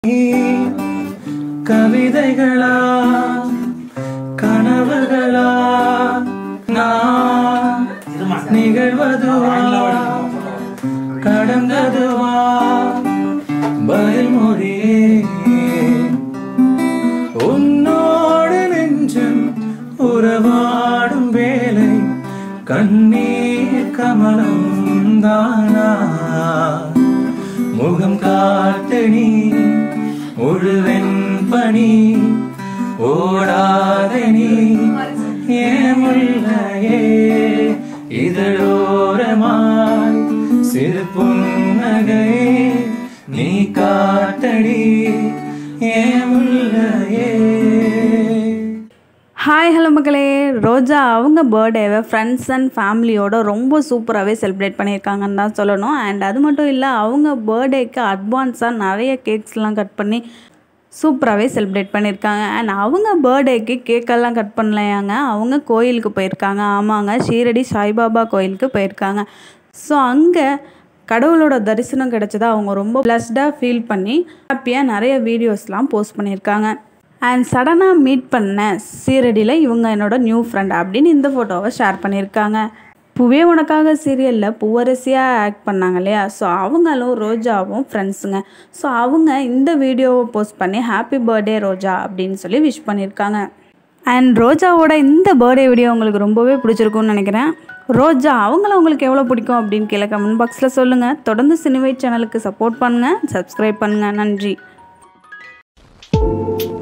கவிதைகளா கனவுகளா நான் நிகழ்வதுவா கடந்ததுவா பதில்மொழியே உன்னோடு நெஞ்சம் உறவாடும் வேலை கண்ணீர் கமலம் தானா முகம் காட்டு நீ முழுவென் பணி ஓடாத நீ ஏமுள்ளையே இதழோரமாய் சிறு புன்னகை நீ காட்டடி ஏமுள்ளையே. ஹாய் ஹலோ மக்களே, ரோஜா அவங்க பர்த்டேவை ஃப்ரெண்ட்ஸ் அண்ட் ஃபேமிலியோட ரொம்ப சூப்பராகவே செலிப்ரேட் பண்ணியிருக்காங்கன்னு தான் சொல்லணும். அண்ட் அது மட்டும் இல்லை, அவங்க பர்த்டேக்கு அட்வான்ஸாக நிறைய கேக்ஸ்லாம் கட் பண்ணி சூப்பராகவே செலிப்ரேட் பண்ணியிருக்காங்க. அண்ட் அவங்க பர்த்டேக்கு கேக்கெல்லாம் கட் பண்ணலையாங்க, அவங்க கோயிலுக்கு போயிருக்காங்க. ஆமாங்க, ஷீரடி சாய்பாபா கோயிலுக்கு போயிருக்காங்க. ஸோ அங்கே கடவுளோட தரிசனம் கிடச்சதா அவங்க ரொம்ப பிளஸ்டாக ஃபீல் பண்ணி ஹாப்பியாக நிறைய வீடியோஸ்லாம் போஸ்ட் பண்ணியிருக்காங்க. அண்ட் சடனாக மீட் பண்ண சீரடியில் இவங்க என்னோட நியூ ஃப்ரெண்ட் அப்படின்னு இந்த ஃபோட்டோவை ஷேர் பண்ணியிருக்காங்க. பூவே உனக்காக சீரியலில் பூவரசியாக ஆக்ட் பண்ணாங்க இல்லையா, ஸோ அவங்களும் ரோஜாவும் ஃப்ரெண்ட்ஸுங்க. ஸோ அவங்க இந்த வீடியோவை போஸ்ட் பண்ணி ஹாப்பி பர்த்டே ரோஜா அப்படின்னு சொல்லி விஷ் பண்ணியிருக்காங்க. அண்ட் ரோஜாவோட இந்த பர்த்டே வீடியோ உங்களுக்கு ரொம்பவே பிடிச்சிருக்கும்னு நினைக்கிறேன். ரோஜா அவங்கள உங்களுக்கு எவ்வளோ பிடிக்கும் அப்படின்னு கீழே கமெண்ட் பாக்ஸில் சொல்லுங்கள். தொடர்ந்து சினிவை சேனலுக்கு சப்போர்ட் பண்ணுங்கள், சப்ஸ்கிரைப் பண்ணுங்கள். நன்றி.